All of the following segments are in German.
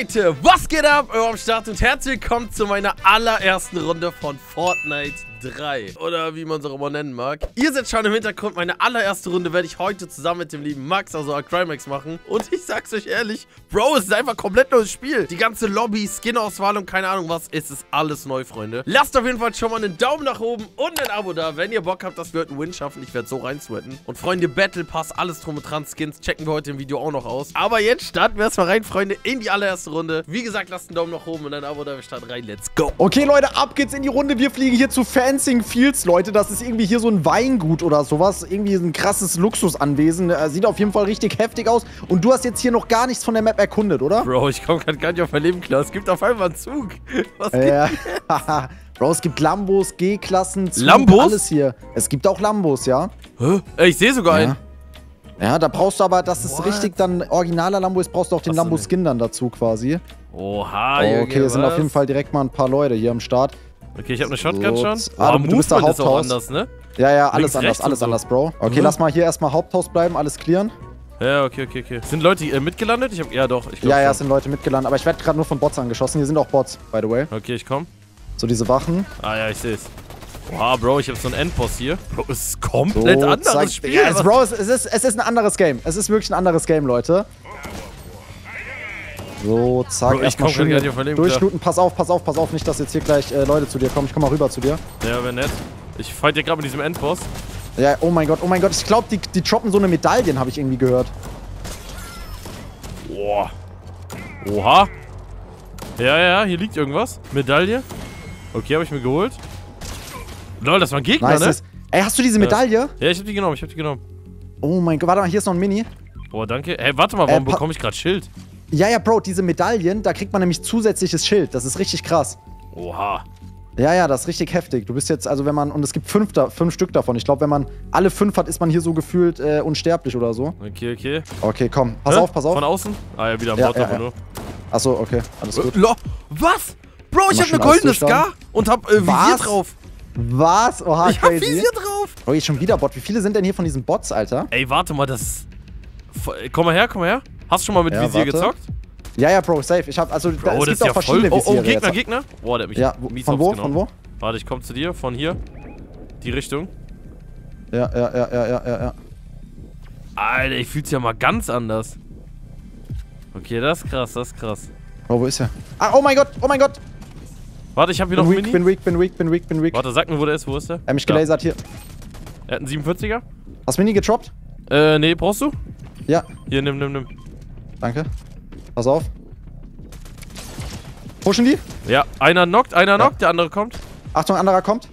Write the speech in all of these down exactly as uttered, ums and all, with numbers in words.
Leute, was geht ab? Euer am Start und herzlich willkommen zu meiner allerersten Runde von Fortnite drei. Oder wie man es auch immer nennen mag. Ihr seht schon im Hintergrund, meine allererste Runde werde ich heute zusammen mit dem lieben Max, also Acrimax, machen. Und ich sag's euch ehrlich, Bro, es ist einfach ein komplett neues Spiel. Die ganze Lobby, Skin-Auswahl und keine Ahnung was, es ist alles neu, Freunde. Lasst auf jeden Fall schon mal einen Daumen nach oben und ein Abo da, wenn ihr Bock habt, dass wir heute einen Win schaffen. Ich werde so reinsweaten. Und Freunde, Battle Pass, alles drum und dran, Skins checken wir heute im Video auch noch aus. Aber jetzt starten wir erstmal rein, Freunde, in die allererste Runde. Wie gesagt, lasst einen Daumen nach oben und ein Abo da, wir starten rein. Let's go. Okay, Leute, ab geht's in die Runde. Wir fliegen hier zu Fencing Fields, Leute. Das ist irgendwie hier so ein Weingut oder sowas. Irgendwie ein krasses Luxusanwesen. Äh, sieht auf jeden Fall richtig heftig aus. Und du hast jetzt hier noch gar nichts von der Map erkundet, oder? Bro, ich komme gerade gar nicht auf mein Leben klar. Es gibt auf einmal einen Zug. Was geht äh, Bro, es gibt Lambos, G-Klassen, Zug, Lambos? alles hier. Es gibt auch Lambos, ja. Hä? Ey, ich sehe sogar ja. einen. Ja, da brauchst du aber, dass es What? richtig dann originaler Lambo ist, brauchst du auch den Lambo-Skin dann dazu quasi. Oha, oh, Junge, okay, hier sind was? auf jeden Fall direkt mal ein paar Leute hier am Start. Okay, ich habe eine Shotgun so, schon. Ah, oh, du, du bist da Movement ist auch Haupthaus. anders, ne? Ja, ja, alles Links, anders, rechts alles und so. anders, Bro. Okay, Mhm. lass mal hier erstmal Haupthaus bleiben, alles clearen. Ja, okay, okay, okay. Sind Leute äh, mitgelandet? Ich hab, ja, doch. Ich glaub Ja, ja, schon. es sind Leute mitgelandet, aber ich werde gerade nur von Bots angeschossen. Hier sind auch Bots, by the way. Okay, ich komm. So, diese Wachen. Ah, ja, ich seh's. Oha, Bro, ich hab so einen Endboss hier. Bro, es ist komplett so, anderes zack. Spiel. Ja, es, Was- Bro, es, es, ist, es ist ein anderes Game. Es ist wirklich ein anderes Game, Leute. So, zack. Bro, ich erstmal komm grad gar nicht auf mein Leben durchlooten. Pass auf, pass auf, pass auf. Nicht, dass jetzt hier gleich äh, Leute zu dir kommen. Ich komm mal rüber zu dir. Ja, wär nett. Ich fight ja gerade mit diesem Endboss. Ja, oh mein Gott, oh mein Gott. Ich glaube, die, die droppen so eine Medaillen, habe ich irgendwie gehört. Boah. Oha. Ja, ja, hier liegt irgendwas. Medaille. Okay, habe ich mir geholt. Lol, das war ein Gegner, Nice. ne? Ist, ey, hast du diese Medaille? Ja, ich hab die genommen, ich hab die genommen. Oh mein Gott, warte mal, hier ist noch ein Mini. Boah, danke. Hey, warte mal, warum Äh, pa- bekomme ich gerade Schild? Ja, ja, Bro, diese Medaillen, da kriegt man nämlich zusätzliches Schild. Das ist richtig krass. Oha. Ja, ja, das ist richtig heftig. Du bist jetzt, also wenn man, und es gibt fünf, da, fünf Stück davon. Ich glaube, wenn man alle fünf hat, ist man hier so gefühlt äh, unsterblich oder so. Okay, okay. Okay, komm, pass Hä? auf, pass auf. Von außen? Ah ja, wieder am Ja, Bot, ja, aber ja. nur. Achso, okay, alles gut. Lo Was? Bro, ich Mach hab schon eine goldene alles Scar durchschauen. und hab äh, Visier Was? drauf. Was? Oha, Ich hab crazy. Visier drauf. Oh, jetzt schon wieder Bot. Wie viele sind denn hier von diesen Bots, Alter? Ey, warte mal, das... F- Komm mal her, komm mal her. Hast du schon mal mit Ja, Visier warte. gezockt? Ja, ja, Bro, safe. Ich hab, also, da, Bro, es das gibt ist ja auch verschiedene voll... Oh, oh, Visiere Gegner, jetzt. Gegner. Boah, der hat mich Ja, wo, mies von hops wo, genommen. von wo? Warte, ich komm zu dir, von hier. Die Richtung. Ja, ja, ja, ja, ja, ja, ja. Alter, ich fühl's ja mal ganz anders. Okay, das ist krass, das ist krass. Bro, wo ist er? Ah, oh mein Gott, oh mein Gott. Warte, ich hab hier Bin noch einen weak, Mini. bin weak, bin weak, bin weak, bin weak. Warte, sag mir, wo der ist. Wo ist der? Er hat mich Da. gelasert hier. Er hat einen siebenundvierziger. Hast du Mini getroppt? Äh, nee, brauchst du? Ja, Hier, nimm, nimm, nimm. danke. Pass auf. Pushen die? Ja, einer knockt, einer Ja. knockt, der andere kommt. Achtung, anderer kommt.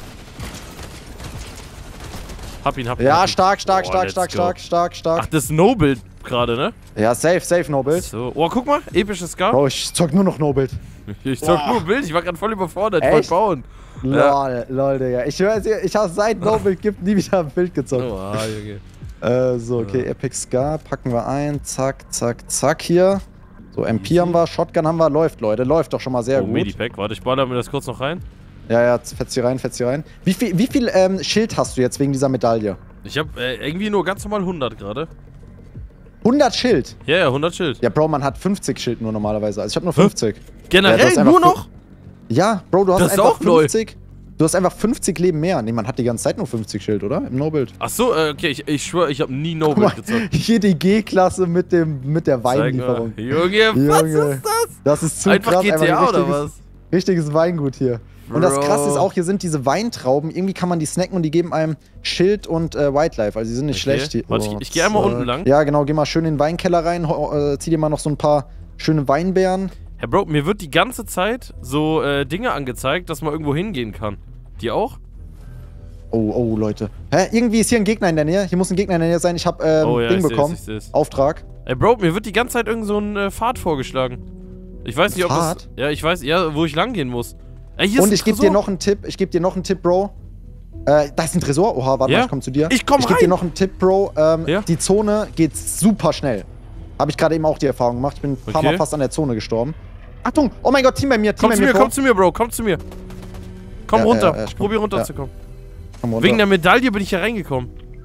Hab ihn, hab ihn. Ja, hab ihn. stark, stark, Boah, stark, let's stark, go. stark, stark, stark. Ach, das ist No-Build gerade, ne? Ja, safe, safe, no Build. So. Oh, guck mal, episches Scar. Bro, ich zock nur noch no Build. Ich zock Boah. nur Bild, ich war gerade voll überfordert, ich wollte Echt? bauen. Ja. Lol, lol, Digga. Ich höre, ich habe seit no Build gibt nie wieder ein Bild gezockt. Oh, ah, Junge. Äh, so, okay, Ja. Epic Scar packen wir ein. Zack, zack, zack hier. So, M P haben wir, Shotgun haben wir. Läuft, Leute. Läuft doch schon mal sehr Oh, gut. Medipack, warte, ich baller mir das kurz noch rein. Ja, ja, fetz hier rein, fetz hier rein. Wie viel, wie viel ähm, Schild hast du jetzt wegen dieser Medaille? Ich hab äh, irgendwie nur ganz normal hundert gerade. hundert Schild? Ja, ja, hundert Schild. Ja, Bro, man hat fünfzig Schild nur normalerweise. Also ich habe nur fünfzig. Ja, du Generell hast einfach nur fün- noch? Ja, Bro, du hast Das ist einfach auch neu. fünfzig. Du hast einfach fünfzig Leben mehr. Nee, man hat die ganze Zeit nur fünfzig Schild, oder? Im No-Build. Ach so, äh, okay, ich, ich schwör, ich hab nie Guck mal, No-Build gezockt. hier die G-Klasse mit dem mit der Zeig mal. Weinlieferung. Junge, was Junge. ist das? Das ist zu Einfach krass. G T A ein oder richtiges, was? richtiges Weingut hier. Und das Bro. Krasse ist auch, hier sind diese Weintrauben. Irgendwie kann man die snacken und die geben einem Schild und äh, Wildlife. Also die sind nicht Okay. schlecht. Die, Warte, ich- ich geh einmal zack. unten lang. Ja, genau. Geh mal schön in den Weinkeller rein. ho- Äh, zieh dir mal noch so ein paar schöne Weinbeeren. Herr Bro, mir wird die ganze Zeit so äh, Dinge angezeigt, dass man irgendwo hingehen kann. Die auch? Oh, oh, Leute. Hä? Irgendwie ist hier ein Gegner in der Nähe. Hier muss ein Gegner in der Nähe sein. Ich hab ähm, Oh ja, Ding ich seh's, bekommen. ich seh's. Auftrag. Ey, Bro, mir wird die ganze Zeit irgend so ein äh, Pfad vorgeschlagen. Ich weiß nicht, ob das... Pfad? Ja, ich weiß, ja, wo ich lang gehen muss. Ey, hier ist Und ein ich gebe Tresor. dir noch einen Tipp. Ich gebe dir noch einen Tipp, Bro. Äh, da ist ein Tresor. Oha, warte Ja? mal, ich komm zu dir. Ich komm Ich gebe dir rein. noch einen Tipp, Bro. Ähm, Ja? Die Zone geht super schnell. Habe ich gerade eben auch die Erfahrung gemacht. Ich bin ein paar Okay. Mal fast an der Zone gestorben. Achtung! Oh mein Gott, Team bei mir, Team Komm bei zu mir. mir, Bro. komm zu mir, Bro, komm zu mir. Komm Ja, runter, ja, ja, ich komm. probier Ja. runterzukommen. Komm runter. Wegen der Medaille bin ich hier reingekommen.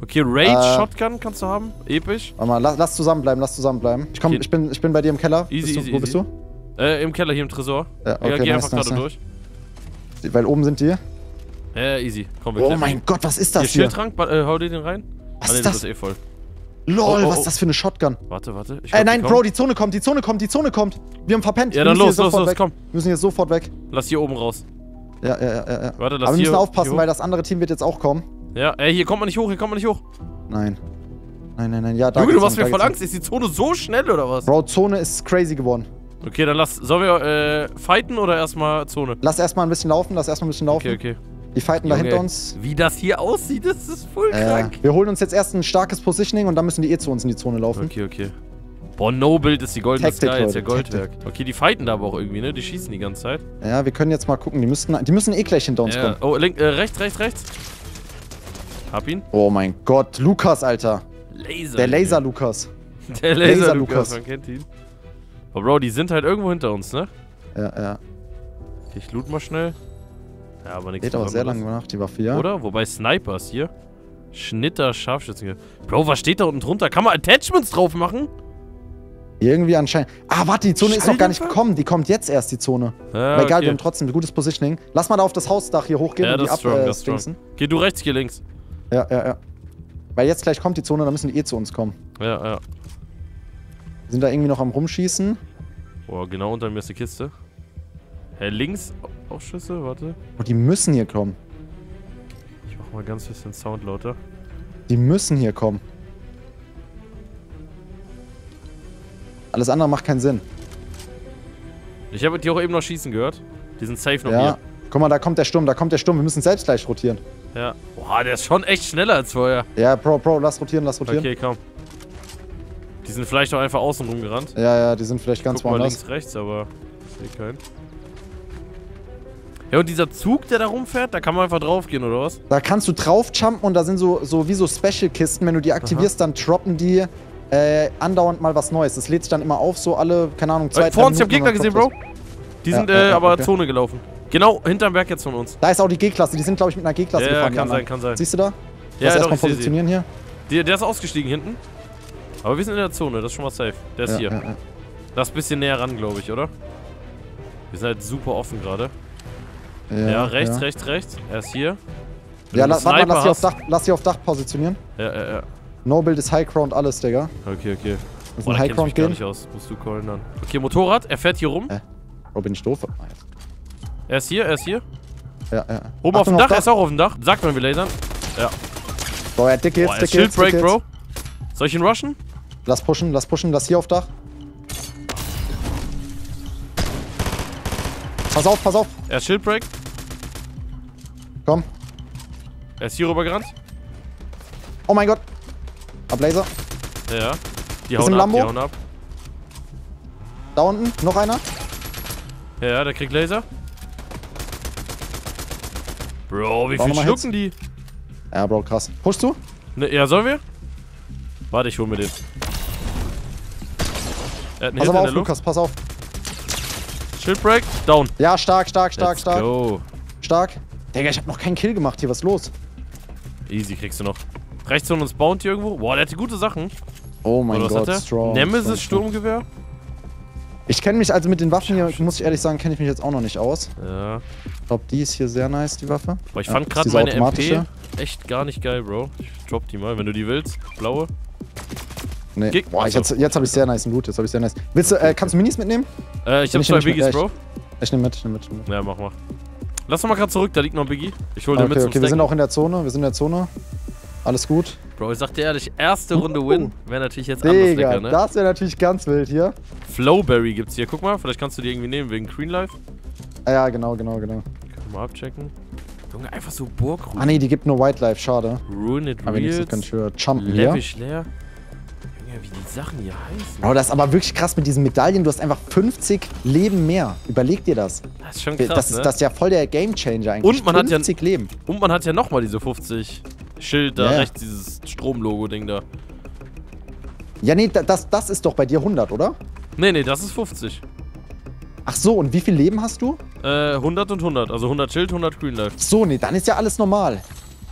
Okay, Rage-Shotgun kannst du haben. Episch. Warte mal, lass, lass zusammenbleiben, lass zusammenbleiben. Ich, komm, Okay. ich, bin, ich bin bei dir im Keller. Easy, bist du, easy, wo easy. bist du? Äh, im Keller, hier im Tresor. Ja, okay, ja, geh nice, einfach nice, gerade nice. durch. Weil oben sind die. Ja, easy. Komm, wir Oh klettern. mein Gott, was ist das Hier, hier? Schildtrank, äh, hau dir den rein. Was ah, nee, ist du das? bist eh voll. Lol, Oh, oh, was oh. ist das für eine Shotgun? Warte, warte. Ich Ey, glaub, nein, die Bro, kommen. die Zone kommt, die Zone kommt, die Zone kommt. Wir haben verpennt. Ja, wir dann müssen los, hier los, sofort los, weg. komm. Wir müssen jetzt sofort weg. Lass hier oben raus. Ja, ja, ja, ja. Warte, lass Aber wir müssen hier- aufpassen, hier weil das andere Team wird jetzt auch kommen. Ja, ey, hier kommt man nicht hoch, hier kommt man nicht hoch. Nein. Nein, nein, nein. Ja, da Junge, du geht's machst lang, mir da voll geht's Angst. Ist die Zone so schnell oder was? lang. Bro, Zone ist crazy geworden. Okay, dann lass. Sollen wir äh, fighten oder erstmal Zone? Lass erstmal ein bisschen laufen, lass erstmal ein bisschen laufen. Okay, okay. Die fighten da Junge, hinter uns. Wie das hier aussieht, das ist voll Äh, krank. wir holen uns jetzt erst ein starkes Positioning und dann müssen die eh zu uns in die Zone laufen. Okay, okay. Boah, No-Build ist die goldene Taktik, Sky, jetzt der Leute, Goldwerk. Okay, die fighten da aber auch irgendwie, ne? Die schießen die ganze Zeit. Ja, wir können jetzt mal gucken. Die müssten, die müssen eh gleich hinter uns Ja. kommen. Oh, link, äh, rechts, rechts, rechts. Hab ihn. Oh mein Gott, Lukas, Alter. Laser. Der Laser-Lukas. Der Laser, Laser Lukas, Lukas. man kennt ihn. Oh, Bro, die sind halt irgendwo hinter uns, ne? Ja, ja. Okay, ich loot mal schnell. Ja, aber nichts Geht aber sehr Besonderes. lange nach, die Waffe, ja. Oder? Wobei Snipers hier. Schnitter, Scharfschützen. Bro, was steht da unten drunter? Kann man Attachments drauf machen? Irgendwie anscheinend. Ah, warte, die Zone ist noch gar nicht Schalldämpfer? gekommen. Die kommt jetzt erst, die Zone. Ja, Aber egal, okay. wir haben trotzdem ein gutes Positioning. Lass mal da auf das Hausdach hier hochgehen Ja, und die das ist strong, das ist strong. abstingsen. Geh du rechts, geh links. Ja, ja, ja. Weil jetzt gleich kommt die Zone, dann müssen die eh zu uns kommen. Ja, ja. Wir sind da irgendwie noch am Rumschießen. Boah, genau unter mir ist die Kiste. Hä, links auch Schüsse, warte. Oh, die müssen hier kommen. Ich mach mal ganz bisschen Sound lauter. Die müssen hier kommen. Alles andere macht keinen Sinn. Ich habe die auch eben noch schießen gehört. Die sind safe noch Ja. hier. Guck mal, da kommt der Sturm, da kommt der Sturm. Wir müssen selbst gleich rotieren. Ja. Boah, der ist schon echt schneller als vorher. Ja, Bro, Bro, lass rotieren, lass rotieren. Okay, komm. Die sind vielleicht auch einfach außen rumgerannt. Ja, ja, die sind vielleicht ganz Guck mal woanders. links, rechts, aber ich sehe keinen. Ja, und dieser Zug, der da rumfährt, da kann man einfach draufgehen, oder was? Da kannst du drauf jumpen und da sind so, so wie so Special-Kisten. Wenn du die aktivierst, dann droppen die äh, andauernd mal was Neues. Das lädt sich dann immer auf, so alle, keine Ahnung, zwei, Äh, vor uns, ich hab Minuten Gegner und dann gesehen, droppt Bro. Die Ja, sind ja, äh, ja, aber okay. Zone gelaufen. Genau, hinterm Berg jetzt von uns. das. Da ist auch die G-Klasse. Die sind, glaube ich, mit einer G-Klasse Ja, ja, gefahren. kann die sein, anderen. kann sein. Siehst du da? Ja, Lass doch, erstmal ich seh sie. positionieren hier. Der, der ist ausgestiegen hinten. Aber wir sind in der Zone, das ist schon mal safe. Der ist Ja, hier. ja, ja. Das ist ein bisschen näher ran, glaube ich, oder? Wir sind halt super offen gerade. Ja, Ja, rechts, ja. rechts, rechts. Er ist hier. Wenn Ja, du la einen warte mal, Sniper lass sie, auf hast- Dach, lass sie auf Dach positionieren. Ja, ja, ja. No-Build ist High Ground, alles, Digga. Okay, okay. Wir Boah, müssen da High kenn ich Ground mich gar gehen. nicht aus. Musst du callen dann. Okay, Motorrad. Er fährt hier rum. Äh. Bro, bin ich doof? Ah, jetzt. Er ist hier, er ist hier. Ja, ja. Oben auf dem Achtung, Dach, er ist auch auf dem Dach. Sagt man, wir lasern. Ja. Bro, er hat dicke Hits, Boah, er ist dicke Hits, Shieldbreak, dicke Hits. Bro. Soll ich ihn rushen? Lass pushen, lass pushen, lass hier auf Dach. Pass auf, pass auf. Er ist Shieldbreak. Komm. Er ist hier rüber gerannt. Oh mein Gott. Ablaser. Ja, ja. Die Ist hauen im ab, Lambo? die hauen ab. Da unten, noch einer. Ja, ja, der kriegt Laser. Bro, wie Bau viel noch mal schlucken die? Ja, Bro, krass. Pushst du? Ne, ja, sollen wir? Warte, ich hol mir den. Er hat einen Pass Hit in aber der auf, Luft. Lukas, pass auf. Shieldbreak, down. Ja, stark, stark, stark, Let's stark. go. Stark. Digga, ich hab noch keinen Kill gemacht hier, was ist los? Easy kriegst du noch. Rechts von uns Bounty irgendwo. Boah, der hat die gute Sachen. Oh mein Oder was Gott, hat der? strong. Nemesis strong, strong. Sturmgewehr. Ich kenne mich also mit den Waffen hier, muss ich ehrlich sagen, kenne ich mich jetzt auch noch nicht aus. Ja. Ich glaube, die ist hier sehr nice, die Waffe. Aber ich Ja, fand ist gerade diese meine M P automatische. echt gar nicht geil, Bro. Ich drop die mal, wenn du die willst. Blaue. Nee. Geg- Boah, ich, Achso. jetzt, jetzt habe ich sehr nice Loot, jetzt habe ich sehr nice. Willst du, äh, kannst du Minis mitnehmen? Äh, ich Wenn hab ich zwei nicht mehr- Biggies, ja, Bro. Ich nehme mit, ich nehme mit. Ich nehm mit. Ja, mach mal. Lass doch mal gerade zurück, da liegt noch ein Biggie. Ich hol den mit Okay, zum okay, wir Stacken. sind auch in der Zone, wir sind in der Zone. Alles gut. Bro, ich sag dir ehrlich, erste Runde Uh. Win wäre natürlich jetzt anders Digga, lecker, ne? das wäre natürlich ganz wild hier. Flowberry gibt's hier. Guck mal, vielleicht kannst du die irgendwie nehmen wegen Green Life. Ah, ja, genau, genau, genau. Können wir mal abchecken. Junge, einfach so Burgruin. Ah, nee, die gibt nur White Life, schade. Ruin it Aber wenigstens kann Reels. ich höher jumpen hier. Lavish leer. Junge, wie die Sachen hier heißen. Bro, das ist aber wirklich krass mit diesen Medaillen. Du hast einfach fünfzig Leben mehr. Überleg dir das. Das ist schon krass, das, ist, ne? das ist ja voll der Gamechanger eigentlich. Und man hat ja- fünfzig Leben. Und man hat ja nochmal diese fünfzig Schild da Ja, ja. rechts, dieses Stromlogo-Ding da. Ja, nee, da- das, das ist doch bei dir hundert, oder? Nee, nee, das ist fünfzig. Ach so, und wie viel Leben hast du? Äh, hundert und hundert. Also hundert Schild, hundert Green Life. So, nee, dann ist ja alles normal.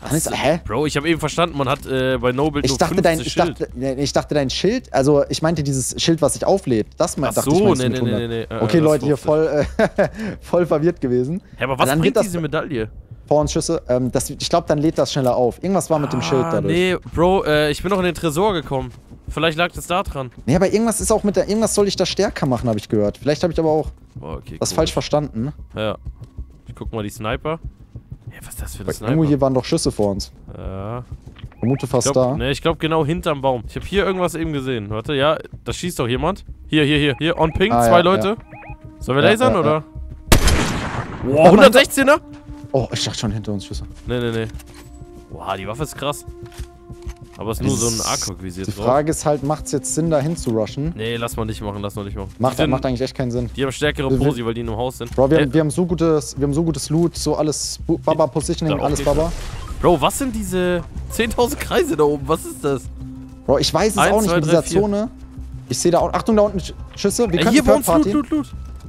Dann ist, hä? Bro, ich habe eben verstanden, man hat äh, bei Noble Ich nur dachte, dein, ich, Schild. dachte, nee, ich dachte, dein Schild, also ich meinte dieses Schild, was sich auflädt. Das Ach dachte so, ich, meinst nee, du mit nee, hundert. nee, nee, nee. Okay, äh, Leute, hier durfte. voll, äh, voll verwirrt gewesen. Hä, aber was dann bringt das diese Medaille? Vor uns Schüsse. Ähm, das, ich glaube, dann lädt das schneller auf. Irgendwas war mit dem Schild Ah, dadurch. nee, Bro, äh, ich bin noch in den Tresor gekommen. Vielleicht lag das da dran. Nee, aber irgendwas ist auch mit der. Irgendwas soll ich da stärker machen, habe ich gehört. Vielleicht habe ich aber auch Boah, okay, das cool. falsch verstanden. Ja. Ich guck mal die Sniper. Ja, was ist das für eine Weil Sniper? irgendwo hier waren doch Schüsse vor uns. Ja. Vermute Ich fast glaub, da. ne, ich glaube genau hinterm Baum. Ich habe hier irgendwas eben gesehen. Warte, ja, da schießt doch jemand. Hier, hier, hier, hier, on ping, Ah, zwei ja, Leute. ja. Sollen wir Ja, lasern, ja, oder? ja. Wow, hundertsechzehner? Oh, ich dachte schon hinter uns Schüsse. Ne, ne, ne. Wow, die Waffe ist krass. Aber es ist nur so ein A-Quick-visiert Die drauf. Frage ist halt, macht es jetzt Sinn, da hin zu rushen? Nee, lass mal nicht machen, lass mal nicht machen. Macht, die, sind, macht eigentlich echt keinen Sinn. die haben stärkere Wir- Posi, weil die in einem Haus sind. Bro, wir, Äh, haben, wir, haben so gutes, wir haben so gutes Loot, so alles Bu- Baba Positioning, Da auch alles Gegner. Baba. Bro, was sind diese zehntausend Kreise da oben? Was ist das? Bro, ich weiß es Eins, auch nicht zwei, mit drei, dieser vier. Zone. Ich sehe da auch. Achtung, da unten Sch- Schüsse. Wir Ey, können hier bei Third uns Loot, Party. Loot, Loot.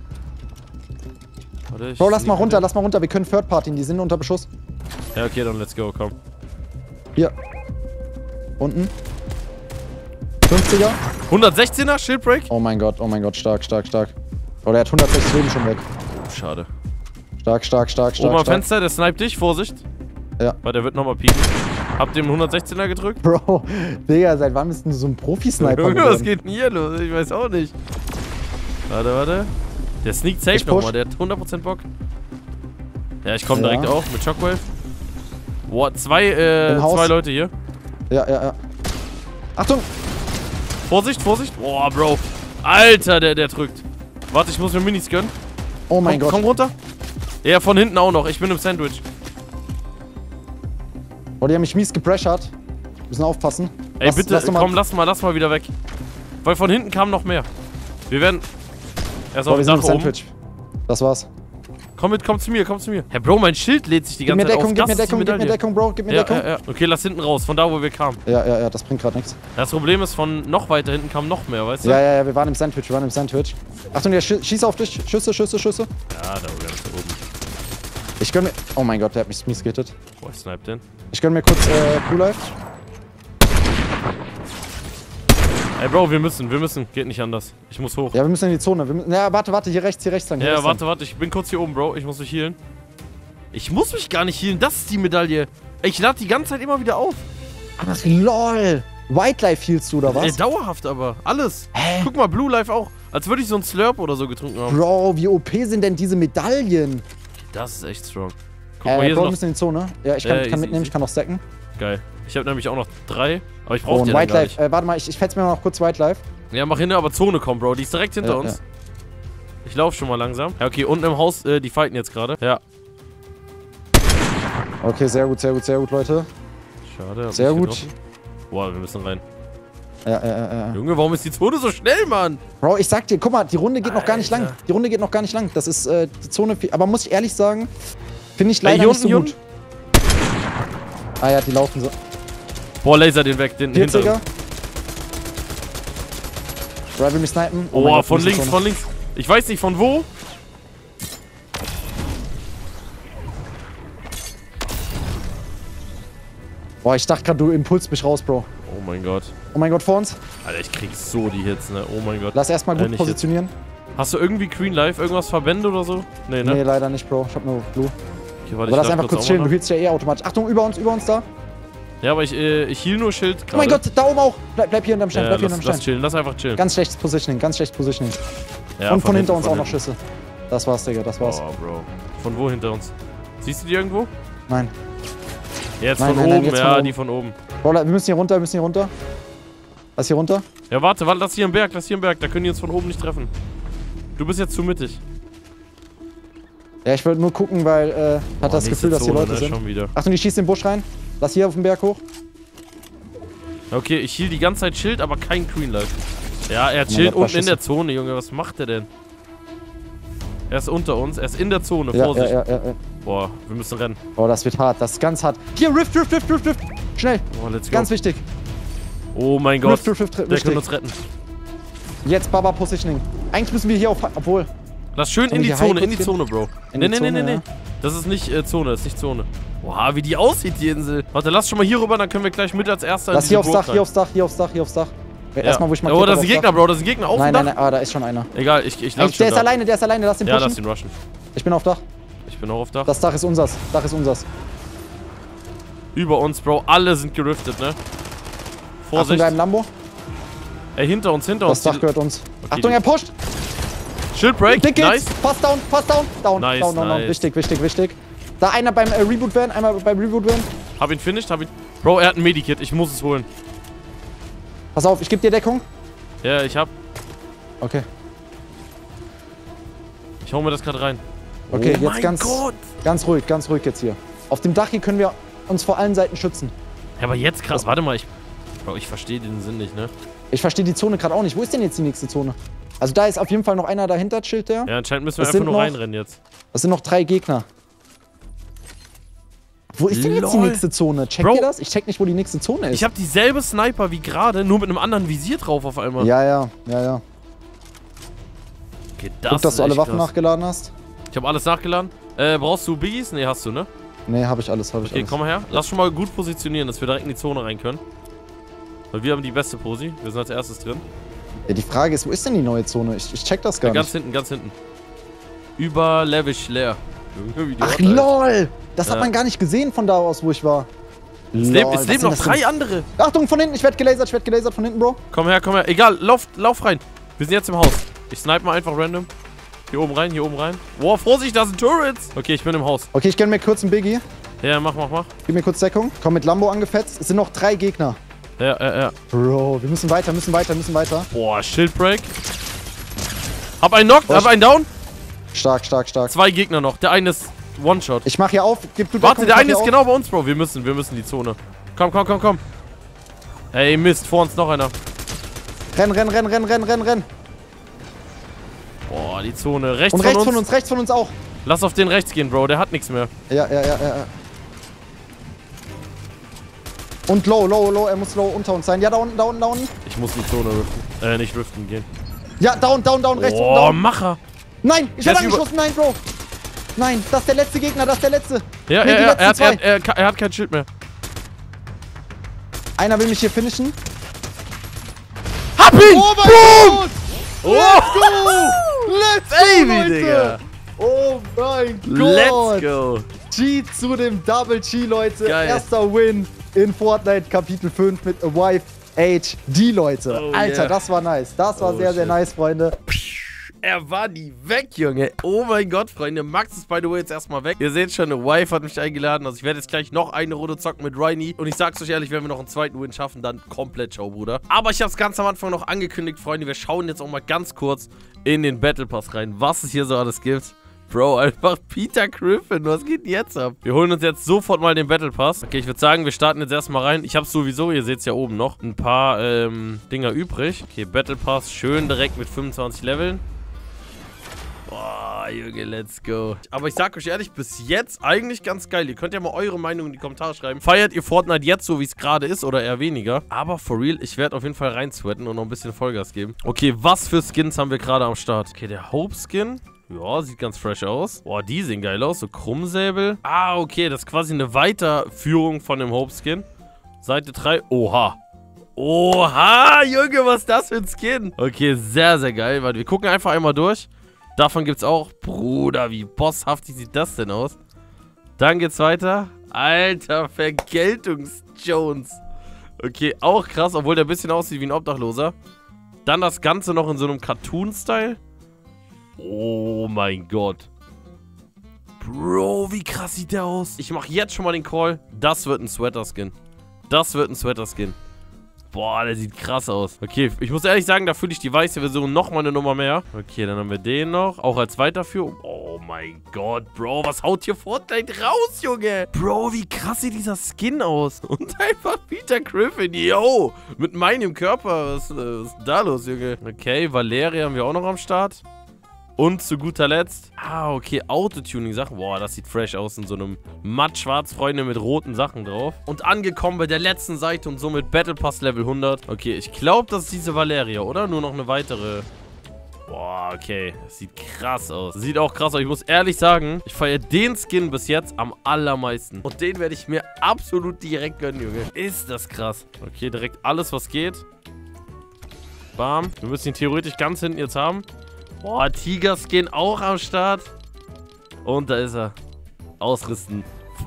Warte, ich Bro, lass mal sneak runter, mit lass mal runter. Wir können Third Party, die sind unter Beschuss. dem. Ja, okay, dann let's go, komm. Hier. Unten. fünfziger. hundertsechzehner, Shieldbreak? Oh mein Gott, oh mein Gott, stark, stark, stark. Oh, der hat hundertsechzig Leben schon weg. Schade. Stark, stark, stark, stark. Oben am stark. Fenster, der sniped dich, Vorsicht. Ja. Weil der wird nochmal pieken. Habt ihr den hundertsechzehner gedrückt? Bro, Digga, seit wann bist du so ein Profi-Sniper Junge, was geworden? geht denn hier los? Ich weiß auch nicht. Warte, warte. Der sneakt safe Ich push. nochmal, der hat hundert Prozent Bock. Ja, ich komme Ja. direkt auf mit Shockwave. Boah, zwei, äh, Im Haus. zwei Leute hier. Ja, ja, ja. Achtung! Vorsicht, Vorsicht. Boah, Bro. Alter, der, der drückt. Warte, ich muss mir Minis gönnen. Oh mein komm, Gott. komm runter. Ja, von hinten auch noch. Ich bin im Sandwich. Oh, die haben mich mies gepressured. Müssen aufpassen. Ey, Lass- bitte, lass doch mal- komm, lass mal, lass mal wieder weg. Weil von hinten kam noch mehr. Wir werden... Erst Boah, auf wir dem sind im Dach oben. Sandwich. Das war's. Komm mit, komm zu mir, komm zu mir. Herr Bro, mein Schild lädt sich die Gib ganze mir Zeit Deckung, auf. gib mir Das ist die Deckung, gib mir Medaille. Deckung, Bro, gib mir Ja, Deckung. ja, ja. Okay, lass hinten raus, von da, wo wir kamen. Ja, ja, ja, das bringt gerade nichts. Das Problem ist, von noch weiter hinten kam noch mehr, weißt du? Ja, ja, ja, wir waren im Sandwich, wir waren im Sandwich. Achtung, der schie schießt auf dich. Schüsse, Schüsse, Schüsse. Ja, da ganz da oben. Ich gönn mir. Oh mein Gott, der hat mich mies gehittet. Boah, ich snipe den. Ich gönn mir kurz äh, Blue Life. Ey, Bro, wir müssen, wir müssen. Geht nicht anders. Ich muss hoch. Ja, wir müssen in die Zone. Wir müssen, ja, warte, warte, hier rechts, hier rechts lang. Hier Ja, rechts warte, warte. Ich bin kurz hier oben, Bro. Ich muss mich healen. Ich muss mich gar nicht healen. Das ist die Medaille. Ey, ich lade die ganze Zeit immer wieder auf. Lang. Ach, lol. White Life healst du, oder was? Ey, dauerhaft aber. Alles. Hä? Guck mal, Blue Life auch. Als würde ich so einen Slurp oder so getrunken haben. Bro, wie O P sind denn diese Medaillen? Das ist echt strong. Guck Äh, mal, hier Bro, wir sind müssen in die Zone. Ja, ich kann, Ja, kann easy, mitnehmen, easy. ich kann noch stacken. noch... Geil. Ich habe nämlich auch noch drei. Aber ich Oh, brauche und die dann White gar Life. nicht. Äh, warte mal, ich, ich fetz mir noch kurz White Life. Ja, mach hin, aber Zone kommen, Bro. Die ist direkt hinter Ja, uns. ja. Ich laufe schon mal langsam. Ja, okay, unten im Haus, äh, die fighten jetzt gerade. Ja. Okay, sehr gut, sehr gut, sehr gut, Leute. Schade. hab Sehr nicht gut. getroffen. Boah, wir müssen rein. Ja, ja, ja, ja. Junge, warum ist die Zone so schnell, Mann? Bro, ich sag dir, guck mal, die Runde geht noch gar nicht lang. Alter. Die Runde geht noch gar nicht lang. Das ist äh, die Zone. Aber muss ich ehrlich sagen, finde ich leider hier nicht so unten, gut. Ah ja, die laufen so. Boah, laser den weg, den hinter vierziger. uns. Bro, will mich snipen. Oh, mein Gott, von wo ist die links, Zone? von links. Ich weiß nicht von wo. Boah, ich dachte gerade, du impulst mich raus, Bro. Oh mein Gott. Oh meinOtt, vor uns. Alter, ich krieg so die Hits, ne? Oh mein Gott. Lass erstmal Äh, gut nicht positionieren. Hast du irgendwie Green Life, irgendwas Verbände oder so? Nee, ne? Nee, leider nicht, Bro. Ich hab nur Blue. Okay, warte, Aber lass darf einfach kurz auch chillen. mal Du healst ja eh automatisch. Achtung, über uns, über uns da. nach- Ja, aber ich, äh, ich heal nur Schild Oh mein gerade. Gott, da oben auch. Bleib, bleib hier hinterm Stein, Ja, bleib hier lass, hinterm lass Stein. chillen, lass einfach chillen. Ganz schlechtes Positioning, ganz schlechtes Positioning. Ja, Und von, hinter uns von auch noch hinten. Schüsse. Das war's, Digga, das war's. Oh, Bro. Von wo hinter uns? Siehst du die irgendwo? Nein. Jetzt Nein, von nein, nein, oben, jetzt ja, von oben. die von oben. Bro, wir müssen hier runter, wir müssen hier runter. Lass hier runter. Ja, warte, warte, lass hier im Berg, lass hier im Berg. Da können die uns von oben nicht treffen. Du bist jetzt zu mittig. Ja, ich wollte nur gucken, weil äh, hat Oh, das nächste Gefühl, dass hier Zone, Leute ne, sind. schon wieder. Achtung, die schießt den Busch rein. Lass hier auf den Berg hoch. Okay, ich heal die ganze Zeit Schild, aber kein Green Life. Ja, er hat mein Schild Gott, unten in Schüsse. der Zone, Junge. Was macht er denn? Er ist unter uns, er ist in der Zone. Ja, ja, Vorsicht. ja, ja, ja. Boah, wir müssen rennen. Oh, das wird hart. Das ist ganz hart. Hier, Rift, Rift, Rift, Rift, Rift. Schnell. Boah, let's go. Ganz wichtig. Oh mein Gott. Rift, Rift, Rift, Der wichtig. kann uns retten. Jetzt Baba Positioning. Eigentlich müssen wir hier auf... Obwohl... Lass schön Sollen in die wir hier Zone, high in die kurz Zone, Bro. In Nee, die nee, nee, nee, Zone, nee. ja. Das ist nicht äh, Zone, das ist nicht Zone. Boah, wie die aussieht, die Insel. Warte, lass schon mal hier rüber, dann können wir gleich mit als erster. Lass hier aufs Dach, hier aufs Dach, hier aufs Dach, hier aufs Dach. Ja. Erstmal, wo ich mal. Oh, da ist ein Gegner, Bro, da ist ein Gegner auf Nein, dem nein, Dach. nein, ah, da ist schon einer. Egal, ich, ich lass Ey, der ist alleine, der ist alleine, lass den pushen. Ja, lass den rushen. Ich bin auf Dach. Ich bin auch auf Dach. Das Dach ist unseres, Dach ist unseres. Über uns, Bro, alle sind geriftet, ne? Vorsicht. Achtung, da im Lambo. Ey, hinter uns, hinter Das uns. Dach gehört uns. Okay, Achtung, die- er pusht. Shield Break, Dick nice. Fast down, fast down. Down, Nice, down, down, down. nice. Wichtig, wichtig, wichtig. Da einer beim äh, Reboot-Van, einmal beim Reboot-Van. Hab ihn finished, hab ihn... Bro, er hat ein Medikit, ich muss es holen. Pass auf, ich geb dir Deckung. Ja, ich hab... Okay. Ich hau mir das gerade rein. Okay, oh jetzt mein ganz, Gott. ganz ruhig, ganz ruhig jetzt hier. Auf dem Dach hier können wir uns vor allen Seiten schützen. Ja, aber jetzt krass, warte mal, ich... Bro, ich verstehe den Sinn nicht, ne? Ich verstehe die Zone gerade auch nicht. Wo ist denn jetzt die nächste Zone? Also da ist auf jeden Fall noch einer dahinter, chillt der. Ja, anscheinend müssen wir Das einfach sind nur noch- reinrennen jetzt. Das sind noch drei Gegner. Wo ist denn jetzt die Lol. nächste Zone? Checkt Bro. ihr das? Ich check nicht, wo die nächste Zone ist. Ich hab dieselbe Sniper wie gerade, nur mit einem anderen Visier drauf auf einmal. Ja, ja, ja, ja. Okay, das Guck, dass ist du alle echt Waffen krass. nachgeladen hast. Ich hab alles nachgeladen. Äh, brauchst du Biggies? Ne, hast du, ne? Nee, hab ich alles, hab ich Okay, alles. komm mal her. Lass schon mal gut positionieren, dass wir direkt in die Zone rein können. Weil wir haben die beste Posi. Wir sind als erstes drin. Ja, die Frage ist, wo ist denn die neue Zone? Ich, ich check das gar Ja, ganz nicht. hinten, ganz hinten. Über Lavish leer. Junge, wie die Ach, Hotline ist. lol! Das hat Ja. man gar nicht gesehen von da aus, wo ich war. Es Lol, leben, was es leben sind noch das drei denn- andere. Achtung, von hinten, ich werd gelasert, ich werd gelasert von hinten, Bro. Komm her, komm her. Egal, lauf, lauf rein. Wir sind jetzt im Haus. Ich snipe mal einfach random. Hier oben rein, hier oben rein. Boah, Vorsicht, da sind Turrets. Okay, ich bin im Haus. Okay, ich gönn mir kurz einen Biggie. Ja, mach, mach, mach. Gib mir kurz Deckung. Komm mit Lambo angefetzt. Es sind noch drei Gegner. Ja, ja, ja. Bro, wir müssen weiter, müssen weiter, müssen weiter. Boah, Shield Break. Hab einen knocked, Boah, hab einen down. Stark, stark, stark. Zwei Gegner noch. Der eine ist One-Shot. Ich mach hier auf. Gib du Warte, Deckung, der ich mach eine hier ist auf. genau bei uns, Bro. Wir müssen, wir müssen die Zone. Komm, komm, komm, komm. Ey, Mist, vor uns noch einer. Renn, renn, renn, renn, renn, renn, renn. Boah, die Zone. Rechts, Und von, rechts uns. von uns, rechts von uns auch. Lass auf den rechts gehen, Bro. Der hat nichts mehr. Ja, ja, ja, ja, ja. Und low, low, low. Er muss low unter uns sein. Ja, da unten, da unten, da unten. Ich muss in die Zone riften. Äh, nicht riften gehen. Ja, down, down, down, rechts unten, Boah, down. Macher. Nein, ich Der werde ist über- angeschossen. Nein, Bro. Nein, das ist der letzte Gegner, das ist der letzte. Ja, Nee, ja, die ja. letzten Er hat, er, zwei. hat, er, ka- er hat kein Schild mehr. Einer will mich hier finishen. Hab ihn! Oh mein Boom! Gott! Oh! Let's Baby, go, Leute! Digga! Oh mein Let's Gott! go! G zu dem Double G, Leute. Geil. Erster Win in Fortnite Kapitel fünf mit Wife H D, Leute. Oh, Alter, yeah. das war nice. Das war Oh, sehr, sehr shit. nice, Freunde. Er war nie weg, Junge. Oh mein Gott, Freunde. Max ist, by the way, jetzt erstmal weg. Ihr seht schon, eine Wife hat mich eingeladen. Also ich werde jetzt gleich noch eine Runde zocken mit Rhynie. Und ich sag's euch ehrlich, wenn wir noch einen zweiten Win schaffen, dann komplett ciao, Bruder. Aber ich hab's ganz am Anfang noch angekündigt, Freunde. Wir schauen jetzt auch mal ganz kurz in den Battle Pass rein, was es hier so alles gibt. Bro, einfach Peter Griffin. Was geht denn jetzt ab? Wir holen uns jetzt sofort mal den Battle Pass. Okay, ich würde sagen, wir starten jetzt erstmal rein. Ich habe sowieso, ihr seht es ja oben noch, ein paar ähm, Dinger übrig. Okay, Battle Pass schön direkt mit fünfundzwanzig Leveln. Boah, Junge, let's go. Aber ich sag euch ehrlich, bis jetzt eigentlich ganz geil. Ihr könnt ja mal eure Meinung in die Kommentare schreiben. Feiert ihr Fortnite jetzt so, wie es gerade ist oder eher weniger? Aber for real, ich werde auf jeden Fall rein sweaten und noch ein bisschen Vollgas geben. Okay, was für Skins haben wir gerade am Start? Okay, der Hope-Skin. Ja, sieht ganz fresh aus. Boah, die sehen geil aus. So Krummsäbel. Ah, okay, das ist quasi eine Weiterführung von dem Hope-Skin. Seite drei. Oha. Oha, Junge, was ist das für ein Skin? Okay, sehr, sehr geil. Warte, wir gucken einfach einmal durch. Davon gibt's auch. Bruder, wie bosshaftig sieht das denn aus? Dann geht's weiter. Alter, Vergeltungs-Jones. Okay, auch krass, obwohl der ein bisschen aussieht wie ein Obdachloser. Dann das Ganze noch in so einem Cartoon-Style. Oh mein Gott. Bro, wie krass sieht der aus? Ich mache jetzt schon mal den Call. Das wird ein Sweater-Skin. Das wird ein Sweater-Skin. Boah, der sieht krass aus. Okay, ich muss ehrlich sagen, da fühle ich die weiße Version nochmal eine Nummer mehr. Okay, dann haben wir den noch. Auch als Weiterführung. Oh mein Gott, Bro. Was haut hier Fortnite raus, Junge? Bro, wie krass sieht dieser Skin aus? Und einfach Peter Griffin. Yo, mit meinem Körper. Was, äh, was ist da los, Junge? Okay, Valeria haben wir auch noch am Start. Und zu guter Letzt, ah, okay, Autotuning-Sachen. Boah, das sieht fresh aus in so einem matt-schwarz, Freunde, mit roten Sachen drauf. Und angekommen bei der letzten Seite und somit Battle Pass Level hundert. Okay, ich glaube, das ist diese Valeria, oder? Nur noch eine weitere. Boah, okay. Das sieht krass aus. Sieht auch krass aus. Ich muss ehrlich sagen, ich feiere den Skin bis jetzt am allermeisten. Und den werde ich mir absolut direkt gönnen, Junge. Ist das krass. Okay, direkt alles, was geht. Bam. Wir müssen ihn theoretisch ganz hinten jetzt haben. Boah, Tiger-Skin auch am Start. Und da ist er. Ausrüsten.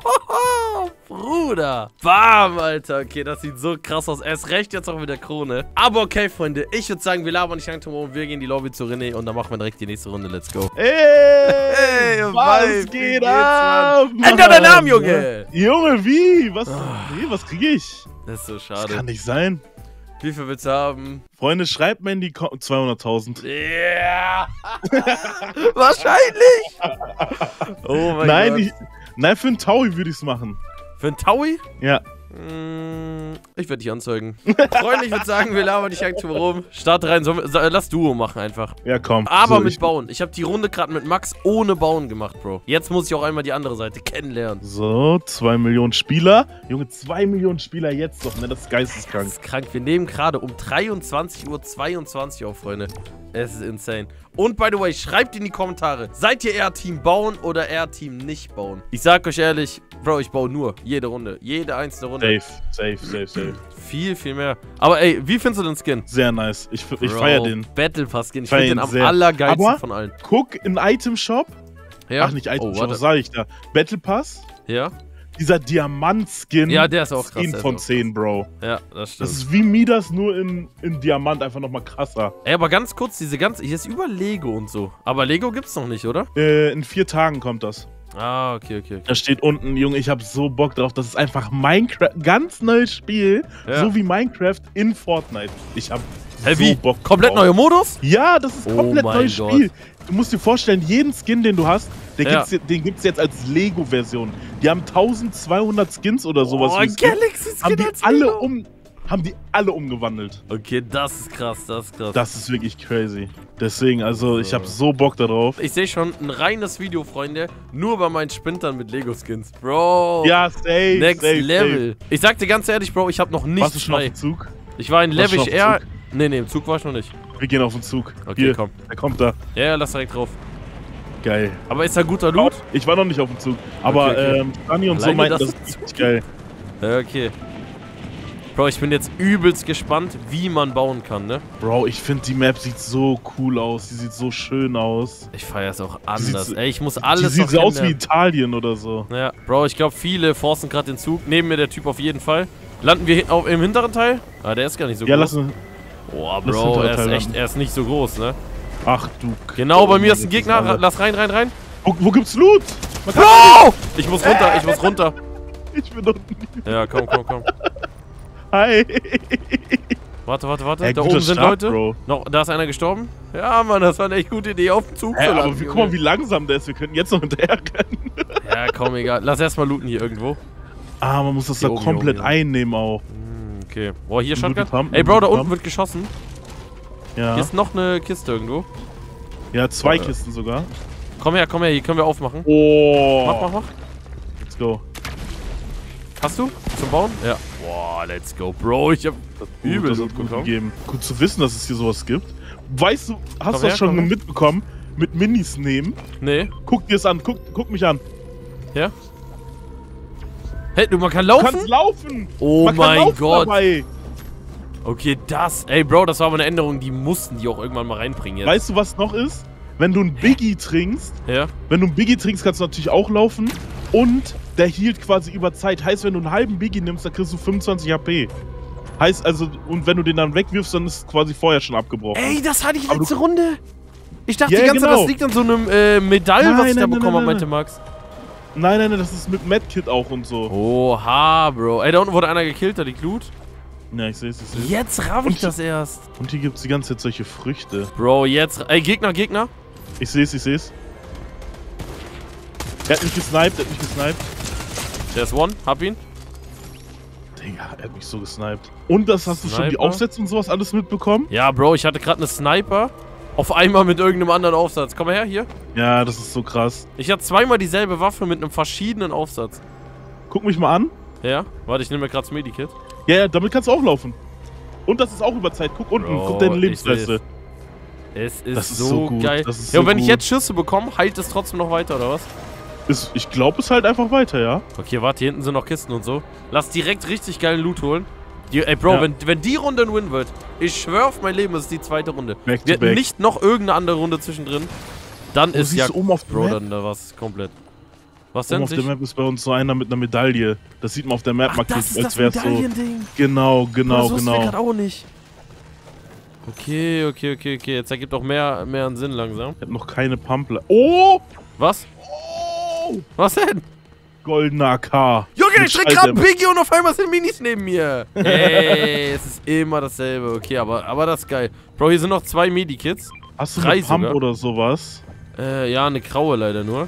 Bruder. Bam, Alter. Okay, das sieht so krass aus. Erst recht jetzt auch mit der Krone. Aber okay, Freunde. Ich würde sagen, wir labern nicht lang drum herum. Wir gehen in die Lobby zu René und dann machen wir direkt die nächste Runde. Let's go. Ey, Hey, was Vibe, geht wie ab? geht's, Ändere deinen Namen, Junge. Junge, wie? Was, Oh. nee, was kriege ich? Das ist so Das schade. kann nicht sein. Wie viel willst du haben? Freunde, schreibt mir in die Ko- zweihunderttausend. Ja. Wahrscheinlich. Oh mein Nein, Gott. ich, nein, für einen Taui würde ich es machen. Für einen Taui? Ja. Mm, Ich werde dich anzeigen. Freunde, ich würde sagen, wir labern nicht lang drum rum. Start rein. Sollen wir, lass Duo machen einfach. Ja, komm. Aber So, mit ich, Bauen. Ich habe die Runde gerade mit Max ohne Bauen gemacht, Bro. Jetzt muss ich auch einmal die andere Seite kennenlernen. So, zwei Millionen Spieler. Junge, zwei Millionen Spieler jetzt doch, ne? Das ist geisteskrank. Das ist krank. Wir nehmen gerade um dreiundzwanzig Uhr zweiundzwanzig auf, Freunde. Es ist insane. Und by the way, schreibt in die Kommentare, seid ihr eher Team bauen oder eher Team nicht bauen? Ich sag euch ehrlich, Bro, ich baue nur. Jede Runde. Jede einzelne Runde. Safe, safe, safe, safe. Viel, viel mehr. Aber ey, wie findest du den Skin? Sehr nice. Ich, ich Bro, feier den. Battle Pass Skin. Ich Feier finde den ihn am sehr. allergeilsten Aber von allen. Guck in Item Shop. Ja? Ach, nicht Item Oh, Shop, warte. was sage ich da? Battle Pass. Ja? Dieser Diamant-Skin. Ja, der ist auch krass. zehn der ist von auch zehn, Bro. krass. Ja, das stimmt. Das ist wie Midas, nur in, in Diamant, einfach nochmal krasser. Ey, aber ganz kurz, diese ganze. Hier ist über Lego und so. Aber Lego gibt's noch nicht, oder? Äh, in vier Tagen kommt das. Ah, okay, okay, okay. Da steht unten, Junge, ich habe so Bock drauf. Das ist einfach Minecraft, ganz neues Spiel. Ja. So wie Minecraft in Fortnite. Ich habe Hä, so wie? Bock Komplett drauf. neuer Modus? Ja, das ist Oh komplett mein neues Gott. Spiel. Du musst dir vorstellen, jeden Skin, den du hast, der Ja. gibt's, je- den gibt es jetzt als Lego-Version. Die haben tausendzweihundert Skins oder sowas. Oh, wie es gibt. Galaxy haben Skin die als alle Lego. um, haben die alle umgewandelt. Okay, das ist krass, das ist krass. Das ist wirklich crazy. Deswegen, also, ich So. habe so Bock darauf. Ich sehe schon ein reines Video, Freunde, nur bei meinen Spintern mit Lego-Skins. Bro, Ja, safe, next safe, Level. Ich sag dir ganz ehrlich, Bro, ich habe noch Safe. nichts Warst du schon auf frei. dem Zug? Ich war in Warst du Level schon auf dem R. Zug? Nee, nee, im Zug war ich noch nicht. Wir gehen auf den Zug. Okay, Hier, komm. der kommt da. Ja, ja, lass direkt drauf. Geil. Aber ist da guter Loot? Ich war noch nicht auf dem Zug. Aber Okay, okay. ähm, Stani und so Alleine, meinten, dass das du ist richtig geil. Ja, okay. Bro, ich bin jetzt übelst gespannt, wie man bauen kann, ne? Bro, ich finde, die Map sieht so cool aus. Die sieht so schön aus. Ich feiere es auch Die sieht anders. so- Ey, ich muss Die alles sieht noch so aus wie kennenlernen. Italien oder so. Ja, Bro, ich glaube, viele forcen gerade den Zug. Neben mir der Typ auf jeden Fall. Landen wir hin- auf, im hinteren Teil? Ah, der ist gar nicht so Ja, groß. lass uns. Boah, lass Bro, hintere er ist Teil echt, landen. er ist nicht so groß, ne? Ach du. Genau, bei mir ist ein Das Gegner. alle. Lass rein, rein, rein. Wo, wo gibt's Loot? Man kann- Bro! Ich muss runter, ich muss runter. Ich bin unten. Ja, komm, komm, komm. Hi. Warte, warte, warte. Ey, Da guter oben sind Start, Leute. Bro. Noch, da ist einer gestorben. Ja, Mann, das war eine echt gute Idee, auf dem Zug Hä, zu aber landen, wie, guck mal, Junge. wie langsam der ist. Wir könnten jetzt noch hinterher rennen. Ja, komm, egal. Lass erstmal looten hier irgendwo. Ah, man muss das Hier da oben, hier komplett oben, hier einnehmen auch. Hm, okay. Boah, hier Ein Shotgun. Booty-Pump, Ey, ein Bro, da unten Booty-Pump. wird geschossen. Ja. Hier ist noch eine Kiste irgendwo. Ja, zwei Äh. Kisten sogar. Komm her, komm her, hier können wir aufmachen. Oh. Mach, mach, mach. Let's go. Hast du? Zum Bauen? Ja. Boah, let's go, Bro. Ich hab übel das Loot hat gut bekommen. gegeben. Gut zu wissen, dass es hier sowas gibt. Weißt du, hast Komm du her, das schon komm her. mitbekommen? Mit Minis nehmen. Nee. Guck dir es an, guck, guck mich an. Ja? Hey, du, man kann Du laufen? kannst laufen! Oh Man kann mein laufen Gott. Dabei. Okay, das. Ey, Bro, das war aber eine Änderung, die mussten die auch irgendwann mal reinbringen jetzt. Weißt du, was noch ist? Wenn du ein Biggie trinkst, Ja? wenn du ein Biggie trinkst, kannst du natürlich auch laufen. Und der hielt quasi über Zeit. Heißt, wenn du einen halben Biggie nimmst, dann kriegst du fünfundzwanzig H P. Heißt also, und wenn du den dann wegwirfst, dann ist es quasi vorher schon abgebrochen. Ey, das hatte ich Aber letzte Runde. Ich dachte Ja, die ganze Zeit, genau. das liegt an so einem äh, Medaille, was Nein, ich da nein, nein, bekommen habe, nein, meinte Max. Nein, nein, nein, das ist mit Medkit auch und so. Oha, Bro. Ey, da unten wurde einer gekillt, da liegt Loot. Ja, ich seh's, ich seh's. Jetzt raff ich Und- das erst. Und hier gibt's die ganze Zeit solche Früchte. Bro, jetzt. Ey, Gegner, Gegner. Ich seh's, ich seh's. Er hat mich gesniped, er hat mich gesniped. Der ist one, hab ihn. Digga, er hat mich so gesniped. Und das hast du schon die Sniper? Aufsätze und sowas alles mitbekommen? Ja, Bro, ich hatte gerade eine Sniper. Auf einmal mit irgendeinem anderen Aufsatz. Komm mal her, hier. Ja, das ist so krass. Ich hatte zweimal dieselbe Waffe mit einem verschiedenen Aufsatz. Guck mich mal an. Ja? Warte, ich nehme mir gerade das Medikit. Ja, ja, damit kannst du auch laufen. Und das ist auch über Zeit. Guck unten, Bro, guck deine ich Lebensleiste. Es ist, Das ist so, so gut, geil. das ist ja, und so wenn ich gut. jetzt Schüsse bekomme, heilt es trotzdem noch weiter, oder was? Ist, ich glaube, es halt einfach weiter, ja. Okay, warte, hier hinten sind noch Kisten und so. Lass direkt richtig geilen Loot holen. Die, ey, Bro, Ja. wenn, wenn die Runde ein Win wird, ich schwör auf mein Leben, das ist die zweite Runde. Back to Wir hatten back. nicht noch irgendeine andere Runde zwischendrin. Dann Oh, ist siehst ja, du oben auf der Bro, Map? dann da was komplett. Was Oben denn? auf der Sich? Map ist bei uns so einer mit einer Medaille. Das sieht man auf der Map Ach, markiert, das ist als das wäre es so. Medaillending. Genau, genau, das wussten wir genau. gerade auch nicht. Okay, okay, okay, okay. Jetzt ergibt auch mehr, mehr einen Sinn langsam. Ich hab noch keine Pumpler. Oh! Was? Oh! Was denn? Goldener A K. Junge, Mit ich krieg grad einen Schalldämpfer. Biggie und auf einmal sind Minis neben mir. Ey, es ist immer dasselbe. Okay, aber, aber das ist geil. Bro, hier sind noch zwei Medikits. Hast du Drei eine Pump sogar. oder sowas? Äh, ja, eine graue leider nur.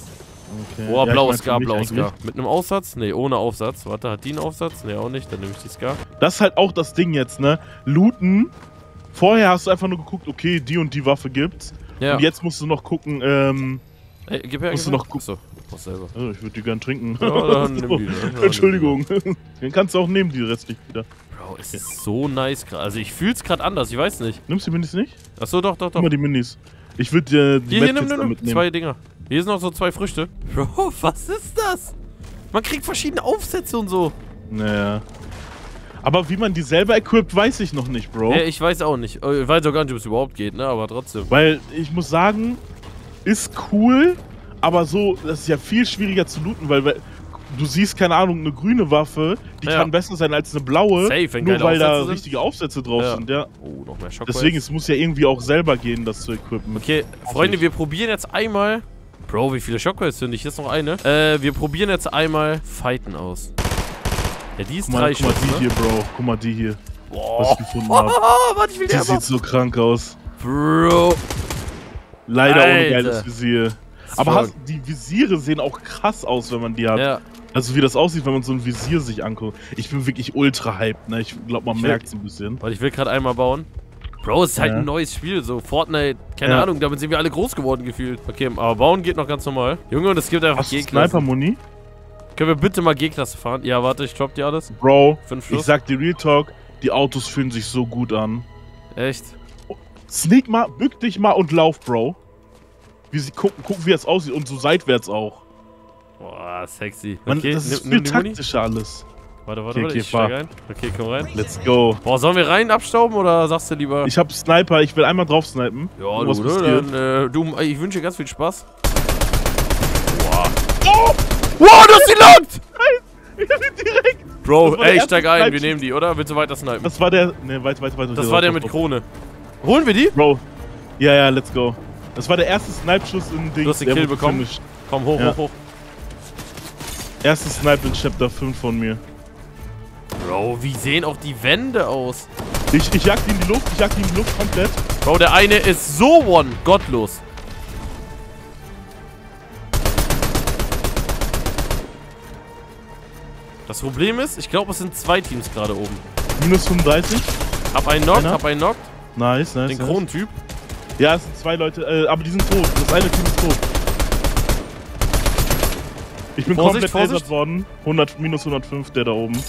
Okay. Boah, Ja, blaue ich mein, Scar, für mich blaue eigentlich. Scar. Mit einem Aufsatz? Nee, ohne Aufsatz. Warte, hat die einen Aufsatz? Nee, auch nicht. Dann nehme ich die Scar. Das ist halt auch das Ding jetzt, ne? Looten. Vorher hast du einfach nur geguckt, okay, die und die Waffe gibt's. Ja. Und jetzt musst du noch gucken, ähm. Ey, gib her, musst gib du her. noch gucken. Achso, mach selber. Oh, ich würde die gern trinken. Ja, dann nimm die, ne? Ja, Entschuldigung. Den kannst du auch nehmen, die restlich wieder. Bro, es ist so nice gerade. Also ich fühl's gerade anders, ich weiß nicht. Nimmst du die Minis nicht? Achso, doch, doch, Guck doch. mal die Minis. Ich würde dir die Hier, hier, nimm, Medkits nimm, nimm. mitnehmen. Zwei Dinger. Hier sind noch so zwei Früchte. Bro, was ist das? Man kriegt verschiedene Aufsätze und so. Naja. Aber wie man die selber equipt, weiß ich noch nicht, Bro. Ja, ich weiß auch nicht. Ich weiß auch gar nicht, ob es überhaupt geht, ne? Aber trotzdem. Weil ich muss sagen, ist cool, aber so, das ist ja viel schwieriger zu looten, weil, weil du siehst, keine Ahnung, eine grüne Waffe, die Ja. kann besser sein als eine blaue, Safe, wenn nur geile weil da Aufsätze sind. richtige Aufsätze drauf Ja. sind, ja. Oh, noch mehr Schock. Deswegen, es muss ja irgendwie auch selber gehen, das zu equippen. Okay, Freunde, wir probieren jetzt einmal. Bro, wie viele Shockwaves finde ich? Hier ist noch eine. Äh, wir probieren jetzt einmal Fighten aus. Ja, die ist Guck mal, drei guck mal Schuss, die ne? hier, Bro. Guck mal die hier, was Boah. ich gefunden habe. Oh, warte, ich will die Die einfach. sieht so krank aus. Bro. Leider ohne Alter. geiles Visier. Aber Strong. hast, die Visiere sehen auch krass aus, wenn man die hat. Ja. Also wie das aussieht, wenn man so ein Visier sich anguckt. Ich bin wirklich ultra hyped, ne? Ich glaube, man Ich merkt es ein bisschen. Warte, ich will gerade einmal bauen. Bro, es ist halt Ja. ein neues Spiel. So, Fortnite, keine Ja. Ahnung, damit sind wir alle groß geworden gefühlt. Okay, aber bauen geht noch ganz normal. Junge, und es gibt einfach Hast du G-Klassen. Sniper-Muni? Können wir bitte mal G-Klasse fahren? Ja, warte, ich drop dir alles. Bro, Fünf ich Schuss. sag dir Real Talk, die Autos fühlen sich so gut an. Echt? Sneak mal, bück dich mal und lauf, Bro. Wie sie gucken, gucken, wie es aussieht und so seitwärts auch. Boah, sexy. Man, Okay, das ist nimm, viel nimm die Muni. taktischer alles. Warte, warte, Okay, warte, okay, ich steig fahr. ein. Okay, komm rein. Let's go. Boah, sollen wir rein abstauben oder sagst du lieber? Ich hab Sniper, ich will einmal drauf snipen. ja, du, was oder? passiert. Dann, äh, du, ich wünsche dir ganz viel Spaß. Wow. Oh! Wow, du hast die lockt! Ich hab ihn direkt. Bro, Das war der ey, ich erste steig ein, wir Snipe. nehmen die, oder? Willst du weiter snipen? Das war der. Ne, weiter, weiter, weiter. Das war der mit Krone. Holen wir die? Bro. Ja, ja, let's go. Das war der erste Snipe-Schuss in Ding. Du hast den Kill bekommen? Komm, hoch, Ja. hoch, hoch. Erste Snipe in Chapter fünf von mir. Bro, wie sehen auch die Wände aus? Ich, ich jag die in die Luft, ich jag die in die Luft komplett. Bro, der eine ist so one. Gottlos. Das Problem ist, ich glaube, es sind zwei Teams gerade oben. Minus fünfunddreißig. Hab einen knockt, Einer. hab einen knockt. Nice, nice. Den nice. Kronentyp. Ja, es sind zwei Leute, äh, aber die sind tot. Das eine Team ist tot. Ich bin Vorsicht, komplett Vorsicht. lasert worden. hundert, minus hundertfünf, der da oben.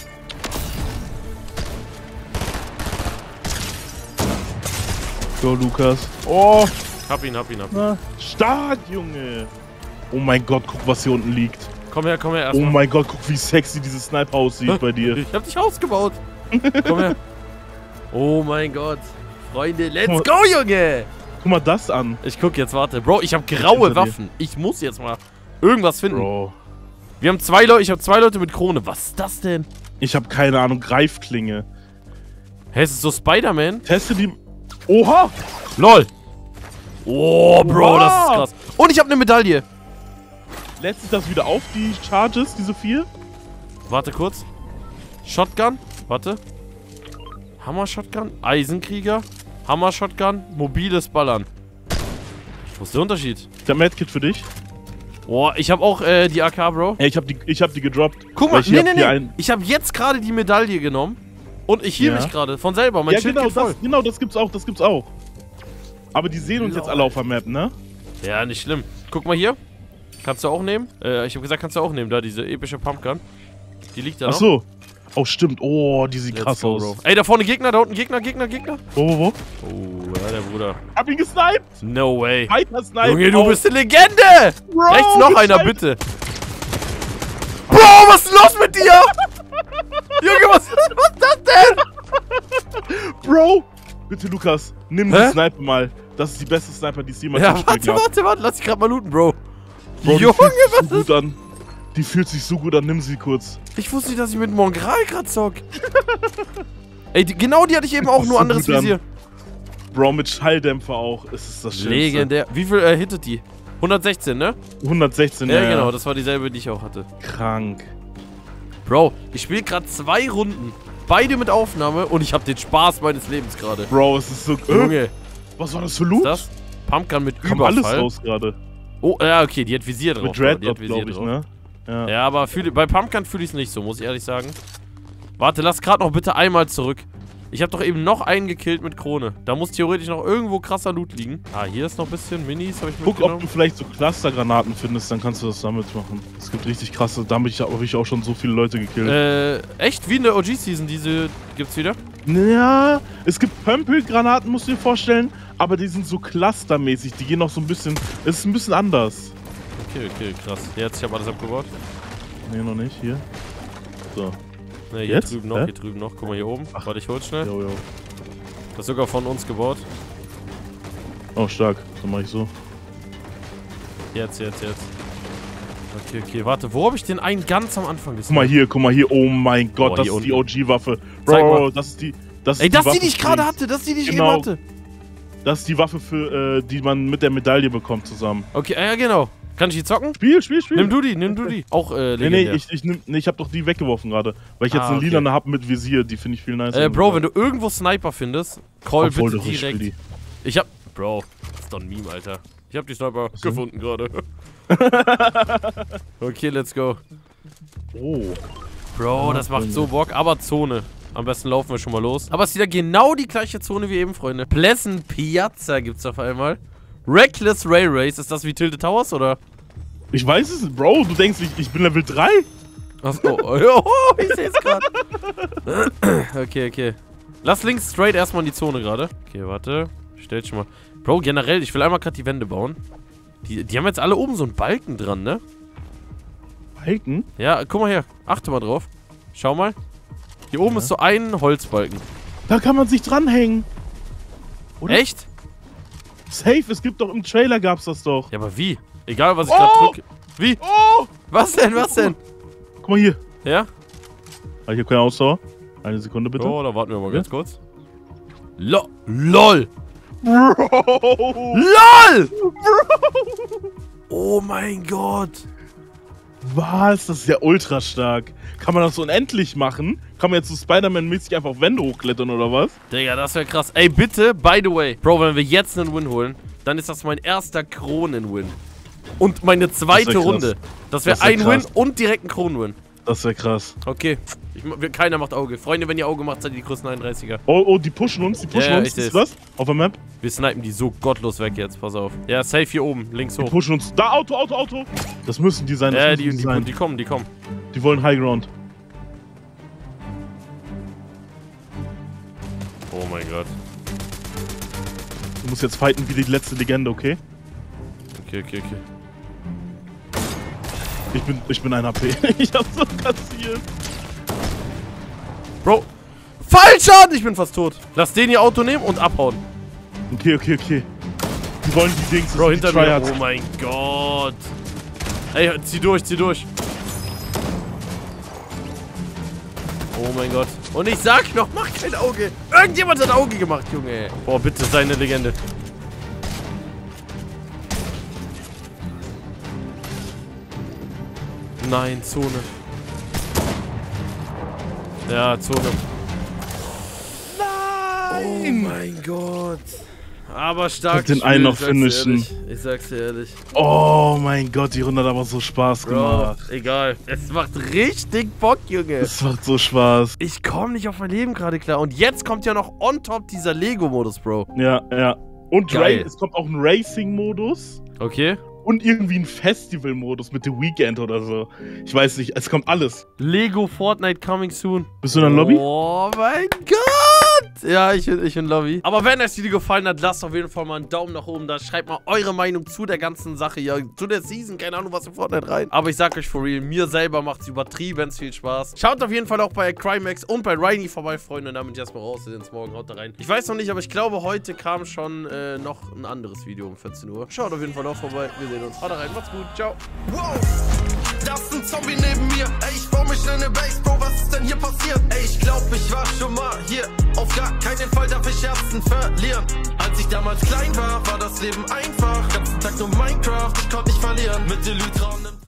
Go, Lukas. Oh, Hab ihn, hab ihn, hab ihn. na, stark, Junge. Oh mein Gott, guck, was hier unten liegt. Komm her, komm her Oh erstmal. mein Gott, guck, wie sexy dieses Sniper aussieht bei dir. Ich hab dich ausgebaut. Komm her. Oh mein Gott. Freunde, let's Guck go, Junge. Guck mal das an. Ich guck jetzt, warte. Bro, ich hab graue hinter dir. Waffen. Ich muss jetzt mal irgendwas finden. Bro. Wir haben zwei Leute, ich habe zwei Leute mit Krone. Was ist das denn? Ich habe keine Ahnung, Greifklinge. Hä, ist es so Spider-Man? Teste die... Oha! LOL. Oh, Bro, Wow. das ist krass. Und ich habe eine Medaille. Lädt sich das wieder auf, die Charges, diese vier? Warte kurz. Shotgun. Warte. Hammer-Shotgun. Eisenkrieger. Hammer-Shotgun. Mobiles Ballern. Wo ist der Unterschied? Ich hab Medkit für dich. Boah, ich habe auch äh, die A K, Bro. Ey, ich hab die, ich hab die gedroppt. Guck Weil mal, ich nee, hab nee, hier nee. ein- Ich habe jetzt gerade die Medaille genommen. Und ich heal Ja. mich gerade. Von selber. Mein Ja, Schild genau geht voll. das, genau, das gibt's auch, das gibt's auch. Aber die sehen uns jetzt Lol. alle auf der Map, ne? Ja, nicht schlimm. Guck mal hier. Kannst du auch nehmen? Äh, ich habe gesagt, kannst du auch nehmen. Da, diese epische Pumpgun. Die liegt da Ach noch. so. Oh, stimmt. Oh, die sieht Let's krass go, aus. Bro. Ey, da vorne Gegner, da unten Gegner, Gegner, Gegner. Wo, wo, wo? Oh, ja, der Bruder. Hab ihn gesniped. No way. Weiter snipen. Junge, du Oh. bist eine Legende. Bro, Rechts noch einer, gesniped. bitte. Bro, was ist los mit dir? Junge, was, was ist das denn? Bro, bitte, Lukas, nimm Hä? die Sniper mal. Das ist die beste Sniper, die es jemals Ja, gespielt warte, hat. warte, warte. Lass dich gerade mal looten, Bro. Bro, die Junge, fühlt sich was so gut an. Die fühlt sich so gut an, nimm sie kurz. Ich wusste nicht, dass ich mit Mongral gerade zock. Ey, die, genau die hatte ich eben auch, Das nur ist so anderes gut an. Visier. Bro, mit Schalldämpfer auch. Es ist das Schönste. Legendär. Wie viel äh, hittet die? hundertsechzehn, ne? hundertsechzehn, Ja, ja, genau. Das war dieselbe, die ich auch hatte. Krank. Bro, ich spiele gerade zwei Runden. Beide mit Aufnahme und ich habe den Spaß meines Lebens gerade. Bro, es ist so... Äh, Junge, was war das für ist Loot? das? Pumpgun mit Kam Überfall. alles raus gerade. Oh, ja, okay, die hat Visier drauf. Mit Bro, die Dreadnought, hat Visier glaube ich, drauf. ne? Ja. Ja, aber fühl, bei Pumpgun fühle ich es nicht so, muss ich ehrlich sagen. Warte, lass gerade noch bitte einmal zurück. Ich habe doch eben noch einen gekillt mit Krone. Da muss theoretisch noch irgendwo krasser Loot liegen. Ah, hier ist noch ein bisschen Minis, habe ich Guck, ob mitgenommen. du vielleicht so Clustergranaten findest, dann kannst du das damit machen. Es gibt richtig krasse, damit habe ich auch schon so viele Leute gekillt. Äh, echt? Wie in der O G-Season, diese gibt's wieder? Ja, es gibt Pömpelgranaten, musst du dir vorstellen, aber die sind so clustermäßig, die gehen noch so ein bisschen, es ist ein bisschen anders. Okay, okay, krass. Jetzt, ich habe alles abgebaut. Nee, noch nicht, hier. So. Ne, hier Jetzt? drüben noch, Hä? hier drüben noch. Guck mal hier oben. Ach. Warte, ich hol's schnell. Jo, jo. Das ist sogar von uns gebaut. Oh, stark. Dann mach ich so. Jetzt, jetzt, jetzt. Okay, okay, warte. Wo habe ich den einen ganz am Anfang gesehen? Guck mal hier, guck mal hier. Oh mein Gott, Oh, das hier ist die unten. O G-Waffe. Zeig Bro, mal. das ist die... Das ist Ey, das ist die, Waffe die ich für gerade den- hatte. Das ist die, die ich Genau. eben hatte. Das ist die Waffe, für, äh, die man mit der Medaille bekommt zusammen. Okay, ja, genau. Kann ich die zocken? Spiel, Spiel, Spiel. Nimm du die, nimm du die. Auch, äh, Nee, legendär. nee, ich, ich, nehm, nee, ich hab doch die weggeworfen gerade. Weil ich jetzt Ah, eine okay. lilane hab mit Visier, die finde ich viel nicer. Äh, Bro, wenn du irgendwo Sniper findest, call Obwohl, bitte doch, ich spiel direkt. die. Ich hab... Bro, das ist doch ein Meme, Alter. Ich hab die Sniper So. gefunden gerade. Okay, let's go. Oh. Bro, das macht so Bock. Aber Zone. Am besten laufen wir schon mal los. Aber es ist wieder genau die gleiche Zone wie eben, Freunde. Pleasant Piazza gibt's auf einmal. Reckless Ray Race. Ist das wie Tilted Towers, oder? Ich weiß es, Bro, du denkst, ich, ich bin Level drei? Achso, oh, oh, ich seh's grad. Okay, okay. Lass links straight erstmal in die Zone gerade. Okay, warte. Stell schon mal. Bro, generell, ich will einmal gerade die Wände bauen. Die, die haben jetzt alle oben so einen Balken dran, ne? Balken? Ja, guck mal her. Achte mal drauf. Schau mal. Hier oben Ja. ist so ein Holzbalken. Da kann man sich dranhängen. Oder? Echt? Safe, es gibt doch im Trailer gab's das doch. Ja, aber wie? Egal, was ich gerade Oh! drücke. Wie? Oh! Was denn, was denn? Guck mal hier. Ja? Ah, ich hab keine Ausdauer. Eine Sekunde bitte. Oh, da warten wir mal Ja? ganz kurz. Lo LOL! Bro! LOL! Oh mein Gott! Was? Das ist ja ultra stark. Kann man das so unendlich machen? Kann man jetzt so Spider-Man-mäßig einfach auf Wände hochklettern oder was? Digga, das wäre krass. Ey, bitte, by the way. Bro, wenn wir jetzt einen Win holen, dann ist das mein erster Kronen-Win. Und meine zweite Das wär krass. Runde. Das wäre Das wär ein Win krass. und direkt ein Kronen-Win. Das wäre krass. Okay. Ich, wir- keiner macht Auge. Freunde, wenn ihr Auge macht, seid ihr die größten einunddreißiger. Oh, oh, die pushen uns, die pushen Ja, ja, uns. ich Siehst seh's. du das? Auf der Map? Wir snipen die so gottlos weg jetzt. Pass auf. Ja, safe hier oben. Links Die hoch. pushen uns. Da, Auto, Auto, Auto. Das müssen die sein. Das Ja, müssen die, die, die, sein. die kommen, die kommen. Die wollen High Ground. Oh mein Gott. Du musst jetzt fighten wie die letzte Legende, okay? Okay, okay, okay. Ich bin, ich bin ein H P. Ich hab so kassiert. Bro. Fallschaden! Ich bin fast tot. Lass den ihr Auto nehmen und abhauen. Okay, okay, okay. Die wollen die Dings. Bro, die hinter mir. Tryhards. Oh mein Gott. Ey, zieh durch, zieh durch. Oh mein Gott. Und ich sag noch, mach kein Auge. Irgendjemand hat Auge gemacht, Junge. Boah, bitte, sei eine Legende. Nein, Zone. Ja, Zone. Oh Nein! mein Gott. Aber stark. den einen noch finishen. Ich sag's dir ehrlich. Oh mein Gott, die Runde hat aber so Spaß Bro, gemacht. egal. Es macht richtig Bock, Junge. Es macht so Spaß. Ich komme nicht auf mein Leben gerade klar. Und jetzt kommt ja noch on top dieser Lego-Modus, Bro. Ja, ja. Und Geil. Ra es kommt auch ein Racing-Modus. Okay. Und irgendwie ein Festival-Modus mit The Weeknd oder so. Ich weiß nicht, es kommt alles. Lego Fortnite coming soon. Bist du in der Lobby? Oh mein Gott! Ja, ich, ich in Lobby. Aber wenn euch das Video gefallen hat, lasst auf jeden Fall mal einen Daumen nach oben da. Schreibt mal eure Meinung zu der ganzen Sache hier. Zu der Season, keine Ahnung, was in Fortnite rein. Aber ich sag euch for real, mir selber macht es übertrieben viel Spaß. Schaut auf jeden Fall auch bei Crimex und bei Reiny vorbei, Freunde. Und damit erstmal raus. Wir sehen uns morgen. Haut da rein. Ich weiß noch nicht, aber ich glaube, heute kam schon äh, noch ein anderes Video um vierzehn Uhr. Schaut auf jeden Fall auch vorbei. Wir sehen uns. Haut da rein. Macht's gut. Ciao. Wow, das ist ein Zombie neben mir. Ey, ich baue mich in eine Base, Bro, was ist denn hier passiert? Ey, ich glaub, ich war schon mal hier. Auf gar keinen Fall darf ich Herzen verlieren. Als ich damals klein war, war das Leben einfach. Ganzen Tag nur Minecraft, ich konnte nicht verlieren. Mit Elytra und